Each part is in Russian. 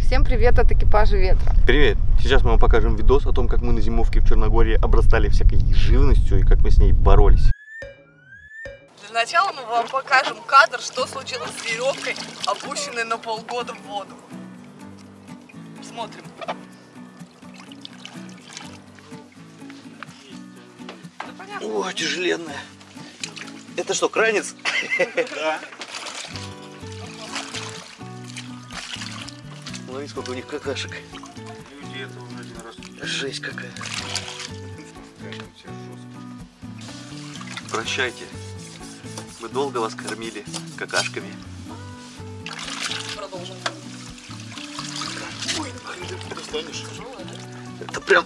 Всем привет от экипажа Ветра. Привет! Сейчас мы вам покажем видос о том, как мы на зимовке в Черногории обрастали всякой живностью и как мы с ней боролись. Для начала мы вам покажем кадр, что случилось с веревкой, опущенной на полгода в воду. Смотрим. О, тяжеленная. Это что, кранец? Да. Смотри, сколько у них какашек. Люди это уже один раз. Жесть какая. Прощайте. Мы долго вас кормили какашками. Продолжим. Ой, ты достанешь. Это прям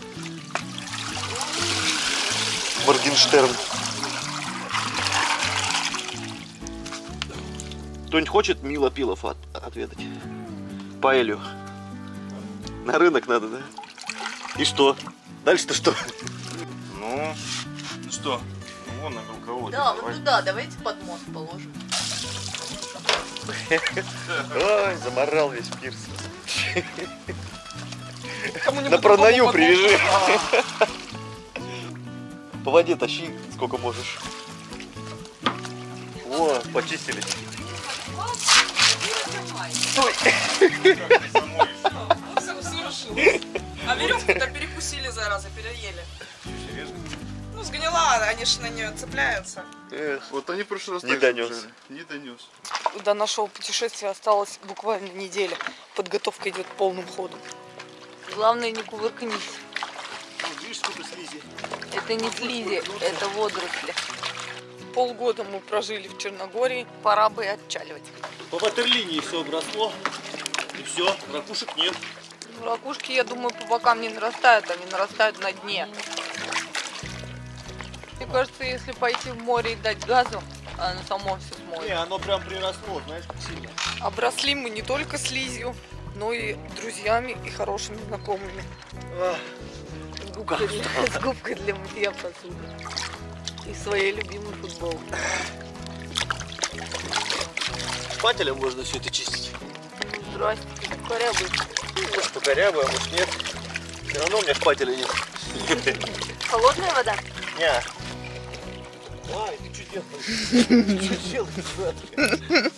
Моргенштерн. Кто-нибудь хочет Мила Пилов отведать? Паэлью. На рынок надо, да? И что? Дальше-то что? Ну что? Ну, вон на мелководье. Да, вот туда, давайте под мост положим. Ой, заморал весь пирс. На пронаю привяжи. По воде тащи, сколько можешь. О, почистили. Стой! А веревку-то перекусили, зараза, переели. Ну, сгнила, они же на нее цепляются. Эх, Вот они в прошлый раз не донес. Не донес. До нашего путешествия осталось буквально неделя. Подготовка идет полным ходом. Главное, не кувыркнись. Видишь, сколько слизи? Это не слизи, это водоросли. Полгода мы прожили в Черногории, пора бы и отчаливать. По ватерлинии все обросло, и все, ракушек нет. Ракушки, я думаю, по бокам не нарастают, они нарастают на дне. Мне кажется, если пойти в море и дать газу, оно само все смоет. Не, оно прям приросло, знаешь, как сильно. Обросли мы не только слизью, но и друзьями и хорошими знакомыми. С губкой для мытья посуды. И своей любимой футболкой. Шпателем можно все это чистить. Здрасте, корябы. Может, покорябы, а может нет. Все равно у меня шпателя нет. Холодная вода? Не. Ай, ты что делаешь? Ты что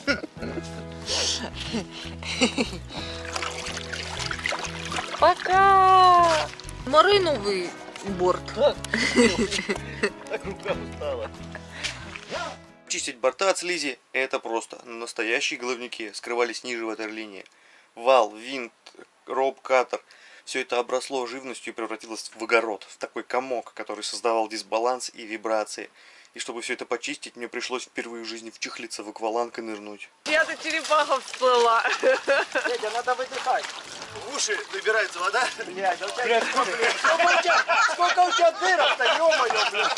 делаешь? Пока! Моры новый борт. Так рука устала. Чистить борта от слизи – это просто. Настоящие головники скрывались ниже ватерлинии. Вал, винт, роб, катер – все это обросло живностью и превратилось в огород, в такой комок, который создавал дисбаланс и вибрации. И чтобы все это почистить, мне пришлось впервые в жизни вчехлиться в акваланг и нырнуть. Я-то черепаха всплыла. Дядя, надо выдыхать. В уши набирается вода. Блядь, а у тебя... Сколько у тебя дырок-то, ё-моё, блядь.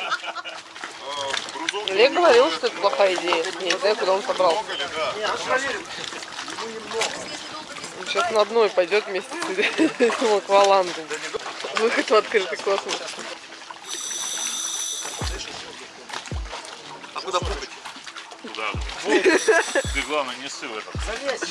Олег говорил, что это плохая идея. Я не знаю, куда он собрался. Сейчас на дно и пойдет вместе с аквалангом. Выход в открытый космос. А куда прыгать? Куда? Ты главное не ссы в этом. Залезь.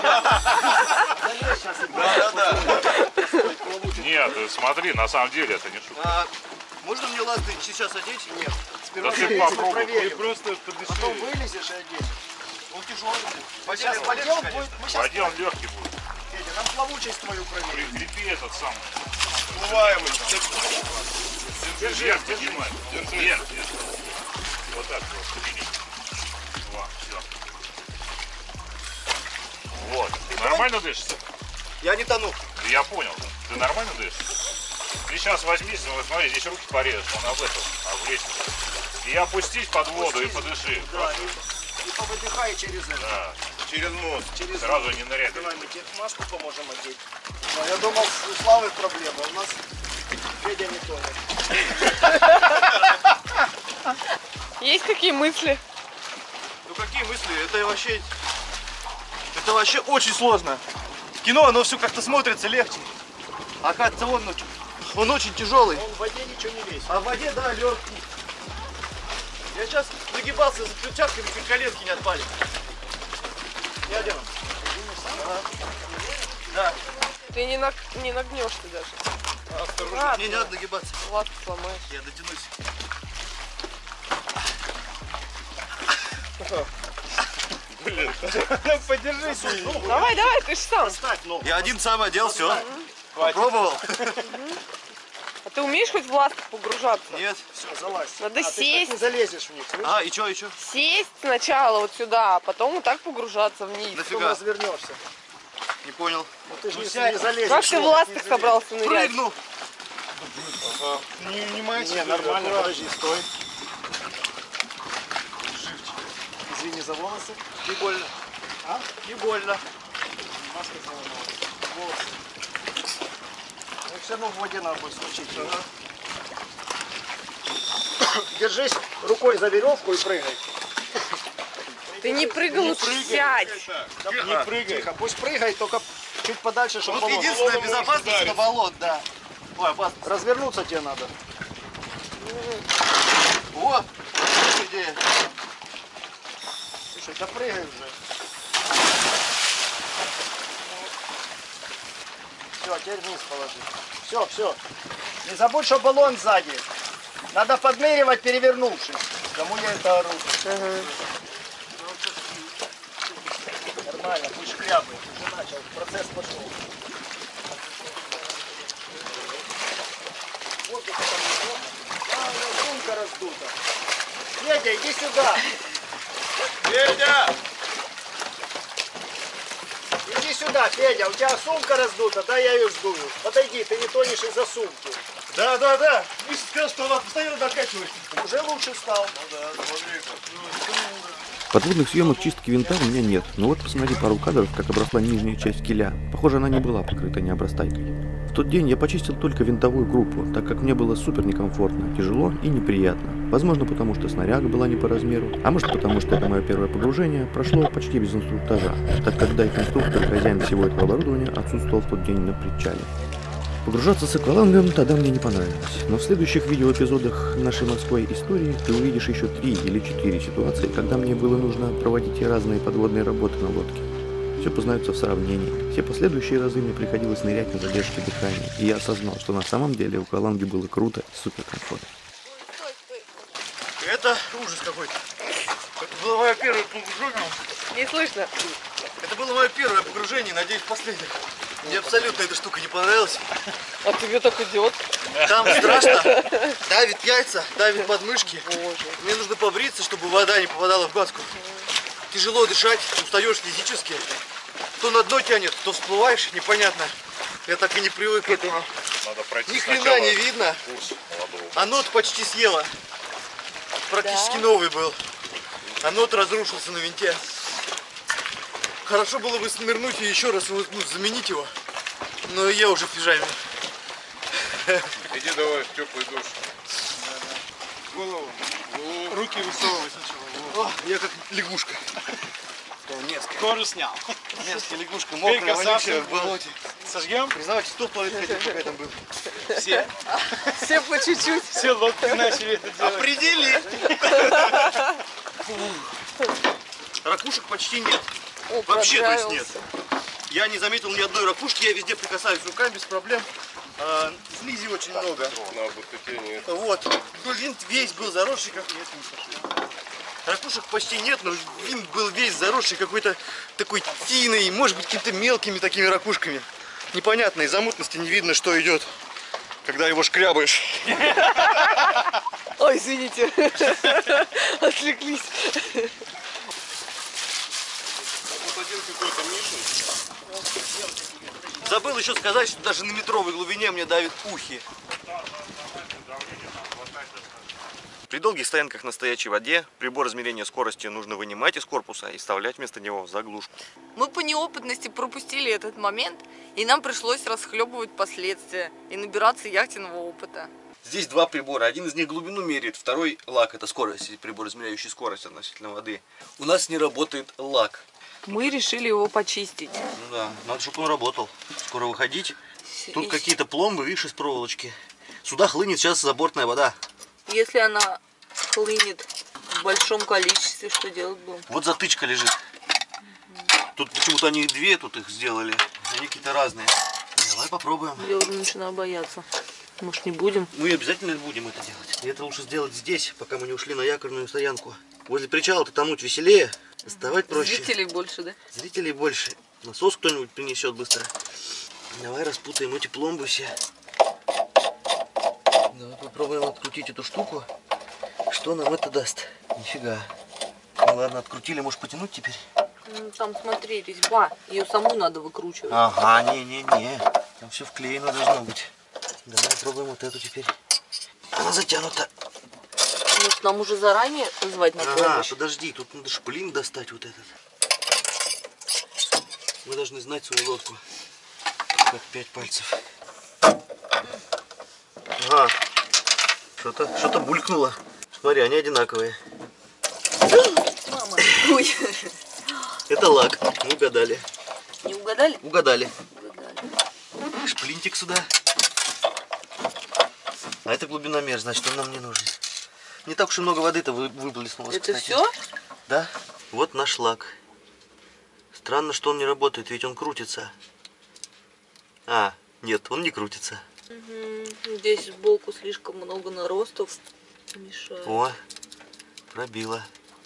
Нет, ты смотри, на самом деле это не шутка. Можно мне ласты сейчас одеть? Нет. Да ты попробуй. проверим. Ты просто подыши. Потом вылезешь и оденешь. Он тяжелый. Сейчас пойдем, мы сейчас... Пойди, он легкий будет. Федя, нам плавучесть твою проверим. Прикрепи этот сам. Плываемый. Держи, вверх поднимай. Вверх. Вот так вот. Во, все. Вот. Ты нормально дышишься? Я не тону. Я понял. Ты нормально дышишь? Ты сейчас возьми, смотри, здесь руки порежешь, он об этом, облезть. И опустись под воду и подыши. Да, и повыдыхай через это. Да. Через нос. Через Сразу нос. не ныряй. Давай мы тебе маску поможем одеть. Но я думал, у Славы проблема. У нас Федя не тонет. Есть какие мысли? Ну какие мысли? Это вообще очень сложно. В кино оно все как-то смотрится легче. А оказывается, он очень тяжелый. Он в воде ничего не весит. А в воде, да, легкий. Я сейчас нагибался за перчатками, чуть коленки не отпали. Я делаю. Да. Ты не нагнешься даже. Осторожно. Мне не надо нагибаться. Ласку сломаешь. Я дотянусь. Блин. Подержись. Давай, давай, ты ж сам. Поставь ногу. Я один сам одел, все. Попробовал? А ты умеешь хоть в ластах погружаться? Нет. Все, залазь. Надо Ты так сесть. не залезешь в них. слышишь? А, и чё, и чё? Сесть сначала вот сюда, а потом вот так погружаться вниз. Потом Нафига? развернешься. Не понял. Ну ты же не залезешь. Как ты в ластах собрался нырять? Прыгнул. Не, нормально, подожди, стой. Извини за волосы. Не больно. А? Не больно. Маска сделана. Волосы. Ну все равно в воде надо будет смочить. Держись рукой за веревку и прыгай. Ты не прыгай, лучше сядь. Не прыгай. Тихо, пусть прыгает, только чуть подальше, чтобы Вот баллон. единственная безопасность это болот, да. Ой, опасно. Развернуться тебе надо. О, идея. Слушай, да прыгай уже. Все, теперь вниз положи. Все, все. Не забудь, что баллон сзади. Надо подныривать, перевернувшись. Кому я это ору? Нормально, пусть шкрябает. Уже начал, процесс пошел. Воздуха там немного. А, у меня сумка раздута. Федя, иди сюда. Федя! Иди сюда, Федя, у тебя сумка раздута, да, я ее сдую. Подойди, ты не тонешь из-за сумки. Да, да, да. Миша сказал, что она постоянно докачивается. Уже лучше стал. Подводных съемок чистки винта у меня нет, но вот посмотри пару кадров, как обросла нижняя часть киля. Похоже, она не была покрыта необрастайкой. В тот день я почистил только винтовую группу, так как мне было супер некомфортно, тяжело и неприятно. Возможно, потому что снаряга была не по размеру, а может потому, что это мое первое погружение прошло почти без инструктажа, так как дайв-инструктор, хозяин всего этого оборудования, отсутствовал в тот день на причале. Погружаться с аквалангом тогда мне не понравилось, но в следующих видеоэпизодах нашей морской истории ты увидишь еще 3 или 4 ситуации, когда мне было нужно проводить разные подводные работы на лодке. Все познается в сравнении. Все последующие разы мне приходилось нырять на задержке дыхания, и я осознал, что на самом деле в акваланге было круто и супер комфортно. Это ужас какой-то. Это было мое первое погружение. Не слышно. Это было мое первое погружение, надеюсь, последнее. Мне абсолютно эта штука не понравилась. А тебе так идет. Там страшно. Давит яйца, давит подмышки. Мне нужно побриться, чтобы вода не попадала в глазку. Тяжело дышать, устаешь физически. То на дно тянет, то всплываешь, непонятно. Я так и не привык к этому. Надо пройти Ни сначала хрена не видно. курс молодого. А нот почти съела. Практически новый был. А нот разрушился на винте. Хорошо было бы нырнуть и еще раз заменить его. Но я уже в пижаме. Иди давай в теплый душ. Голову. Руки высовывай сначала. О, я как лягушка. Мерзкая. Кожу снял. Мерзкая лягушка, мокрая, вонючая в болоте. Сожгем? Признавайтесь, кто в туалет ходил, пока там был? Все. Все по чуть-чуть. Все лодки начали это делать. Определи! Ракушек почти нет. О, Вообще, то есть нет. понравился. Я не заметил ни одной ракушки, я везде прикасаюсь руками без проблем. Слизи очень много. Вот. Ну, винт весь был заросший, как ракушек почти нет, но винт был весь заросший какой-то такой тиной, может быть, какими-то мелкими такими ракушками. Непонятно, из-за мутности не видно, что идет, когда его шкрябаешь. Ой, извините. Отвлеклись. Забыл еще сказать, что даже на метровой глубине мне давит ухи. При долгих стоянках на стоячей воде прибор измерения скорости нужно вынимать из корпуса и вставлять вместо него в заглушку. Мы по неопытности пропустили этот момент, и нам пришлось расхлебывать последствия и набираться яхтенного опыта. Здесь два прибора. Один из них глубину меряет, второй лак. Это скорость, прибор, измеряющий скорость относительно воды. У нас не работает лак. Мы решили его почистить. Ну да, надо, чтобы он работал. Скоро выходить. Тут какие-то пломбы, видишь, из проволочки. Сюда хлынет сейчас забортная вода. Если она хлынет в большом количестве, что делать будем? Вот затычка лежит. Тут почему-то они две тут их сделали. Они какие-то разные. Давай попробуем. Я уже начинаю бояться. Может, не будем? Мы обязательно будем это делать. И это лучше сделать здесь, пока мы не ушли на якорную стоянку. Возле причала-то тонуть веселее, доставать проще. Зрителей больше, да? Зрителей больше. Насос кто-нибудь принесет быстро. Давай распутаем эти пломбы все. Давай попробуем открутить эту штуку. Что нам это даст? Нифига. Ну ладно, открутили, может потянуть теперь? Ну, там, смотри, резьба. Ее саму надо выкручивать. Ага, не-не-не. Там все вклеено должно быть. Давай попробуем вот эту теперь. Она затянута. Может, нам уже заранее звать на Ага, помощь? подожди, тут надо шплин достать вот этот. Мы должны знать свою лодку. Как 5 пальцев. Ага. Что-то булькнуло. Смотри, они одинаковые. Мама, ой. Это лак. Мы угадали. Не угадали? Угадали. Угадали. Шплинтик сюда. А это глубиномер, значит, он нам не нужен. Не так уж и много воды-то выплеснулось, Это кстати. все? Да. Вот наш лак. Странно, что он не работает, ведь он крутится. А, нет, он не крутится. Угу. Здесь сбоку слишком много наростов. Мешает. О, пробило.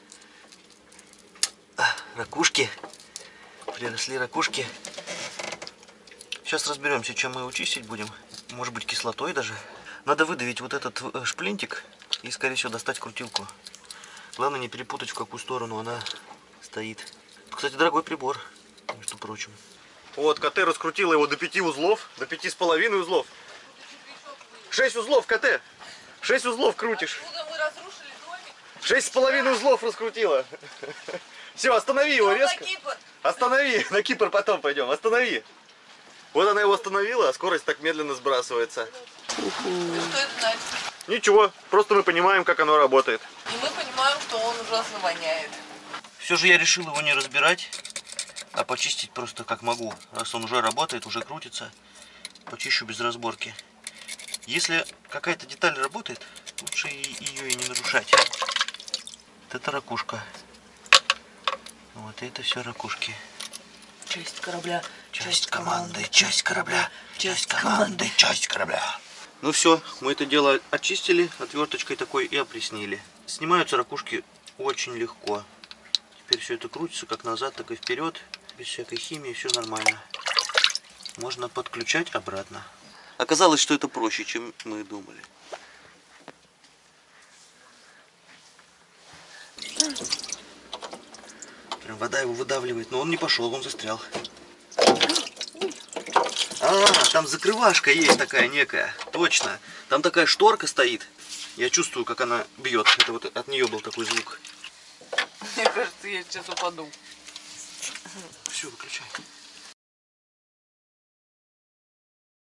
Ракушки. Приросли ракушки. Сейчас разберемся, чем мы его чистить будем. Может быть, кислотой даже. Надо выдавить вот этот шплинтик и, скорее всего, достать крутилку. Главное не перепутать, в какую сторону она стоит. Кстати, дорогой прибор, между прочим. Вот, КТ раскрутила его до 5 узлов, до 5,5 узлов. 6 узлов, КТ. 6 узлов крутишь. Мы разрушили домик. 6,5 узлов раскрутила. Все, останови его резко. Останови, на Кипр потом пойдем, останови. Вот она его остановила, а скорость так медленно сбрасывается. Что это значит? Ничего, просто мы понимаем, как оно работает. И мы понимаем, что он ужасно воняет. Все же я решил его не разбирать, а почистить просто как могу. Раз он уже работает, уже крутится, почищу без разборки. Если какая-то деталь работает, лучше ее и не нарушать. Вот это ракушка. Вот это все ракушки. Часть корабля. Часть команды, часть корабля, часть команды, часть корабля. Ну все, мы это дело очистили отверточкой такой и опреснили. Снимаются ракушки очень легко. Теперь все это крутится как назад, так и вперед. Без всякой химии, все нормально. Можно подключать обратно. Оказалось, что это проще, чем мы думали. Прям вода его выдавливает, но он не пошел, он застрял. А, там закрывашка есть такая некая, точно. Там такая шторка стоит. Я чувствую, как она бьет. Это вот от нее был такой звук. Мне кажется, я сейчас упаду. Все, выключай.